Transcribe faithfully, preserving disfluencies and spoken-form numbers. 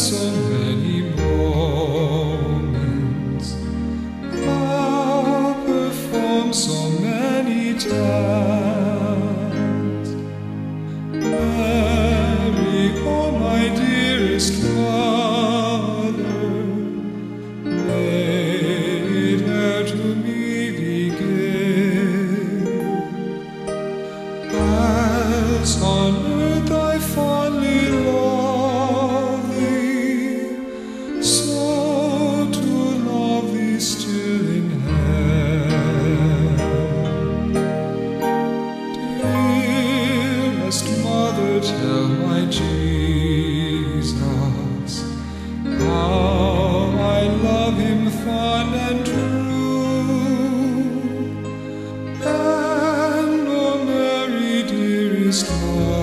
so many moments, thou performed so many tasks. Mary, oh my dearest Mother, may it e'er to me be given, as on earth I fondly love thee, so to love thee still in heaven. Dearest Mother, tell my Jesus how I love him fond and true. And, oh Mary, dearest Mother,